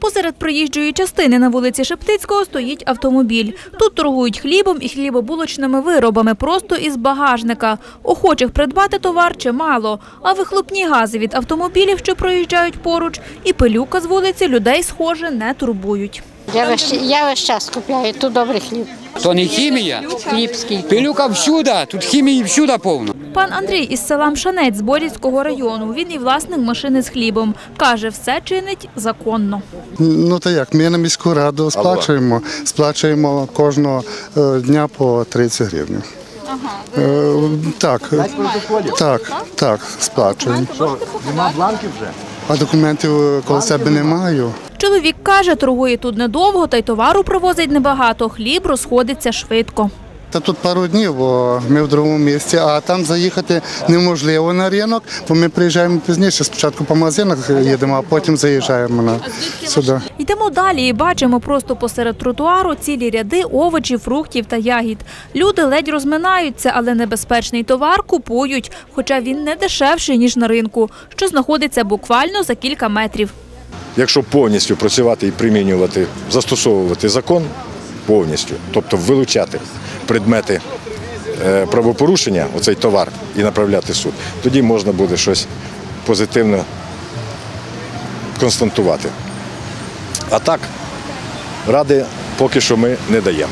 Посеред проїжджої частини на вулиці Шептицького стоїть автомобіль. Тут торгують хлібом і хлібобулочними виробами просто із багажника. Охочих придбати товар чимало, а вихлопні гази від автомобілів, що проїжджають поруч, і пилюка з вулиці людей, схоже, не турбують. Я весь час купляю, тут добрий хліб. То не хімія, Хлібський. пилюка всюди, тут хімії всюди повно. Пан Андрій із села Мшанець Зборівського району. Він і власник машини з хлібом. Каже, все чинить законно. Ну то як, ми на міську раду сплачуємо кожного дня по 30 гривень. Так, сплачуємо. Нема бланків вже? А документів коло себе не маю. Чоловік каже, торгує тут недовго, та й товару привозить небагато. Хліб розходиться швидко. Та тут пару днів, бо ми в другому місці, а там заїхати неможливо на ринок, бо ми приїжджаємо пізніше. Спочатку по магазинах їдемо, а потім заїжджаємо сюди. Йдемо далі і бачимо просто посеред тротуару цілі ряди овочів, фруктів та ягід. Люди ледь розминаються, але небезпечний товар купують, хоча він не дешевший, ніж на ринку, що знаходиться буквально за кілька метрів. Якщо повністю працювати і примінювати, застосовувати закон повністю, тобто вилучати предмети правопорушення, оцей товар, і направляти в суд, тоді можна буде щось позитивно констатувати. А так, ради поки що ми не даємо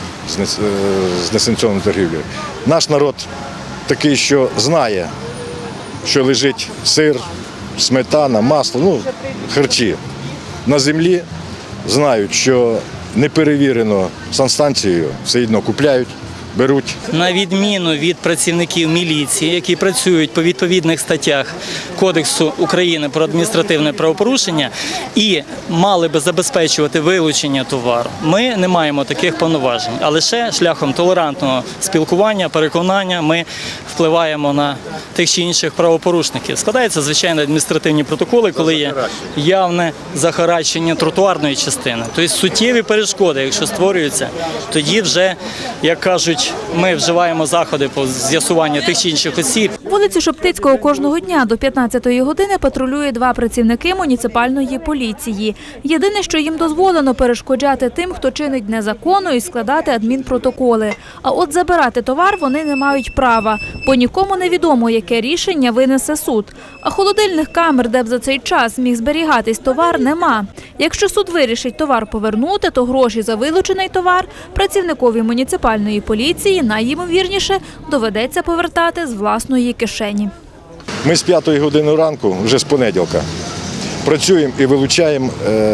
з несанкціонованою торгівлею. Наш народ такий, що знає, що лежить сир, сметана, масло, харчі на землі, знають, що не перевірено санстанцією, все одно купляють, беруть. На відміну від працівників міліції, які працюють по відповідних статтях Кодексу України про адміністративне правопорушення і мали би забезпечувати вилучення товару, ми не маємо таких повноважень. А лише шляхом толерантного спілкування, переконання ми впливаємо на тих чи інших правопорушників. Складаються, звичайно, адміністративні протоколи, коли є явне захаращення тротуарної частини. Тобто суттєві перешкоди, якщо створюються, тоді вже, як кажуть, ми вживаємо заходи по з'ясуванню тих чи інших осіб. Вулицю Шептицького кожного дня до 15-ї години патрулює 2 працівники муніципальної поліції. Єдине, що їм дозволено перешкоджати тим, хто чинить незаконно, і складати адмінпротоколи. А от забирати товар вони не мають права, бо нікому не відомо, яке рішення винесе суд. А холодильних камер, де б за цей час міг зберігатись товар, нема. Якщо суд вирішить товар повернути, то гроші за вилучений товар працівникові муніципальної поліції, найімовірніше, доведеться повертати з власної кишені. Ми з 5-ї години ранку, вже з понеділка, працюємо і вилучаємо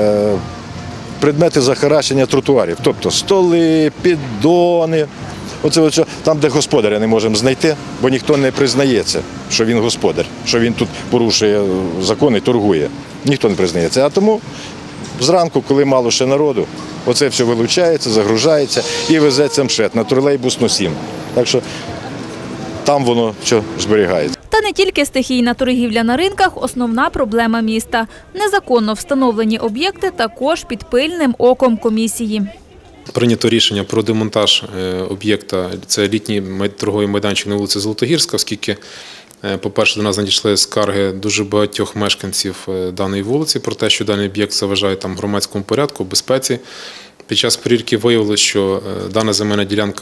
предмети захаращення тротуарів, тобто столи, піддони. Оце, там, де господаря не можемо знайти, бо ніхто не признається, що він господар, що він тут порушує закони і торгує. Ніхто не признається. А тому зранку, коли мало ще народу, оце все вилучається, загружається і везеться МШЕТ на тролейбусну 7. Так що там воно все зберігається. Та не тільки стихійна торгівля на ринках – основна проблема міста. Незаконно встановлені об'єкти також під пильним оком комісії. Прийнято рішення про демонтаж об'єкта – це літній торговий майданчик на вулиці Золотогірська, оскільки, по-перше, до нас надійшли скарги дуже багатьох мешканців даної вулиці про те, що даний об'єкт заважає громадському порядку, безпеці. Під час перевірки виявилося, що дана земельна ділянка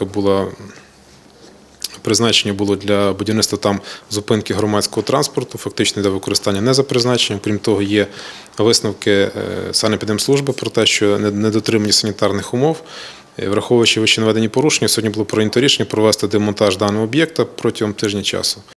призначення було для будівництва там зупинки громадського транспорту, фактично для використання не за призначенням. Крім того, є висновки санепідемслужби про те, що недотримання санітарних умов. Враховуючи вище наведені порушення, сьогодні було прийнято рішення провести демонтаж даного об'єкта протягом тижня часу.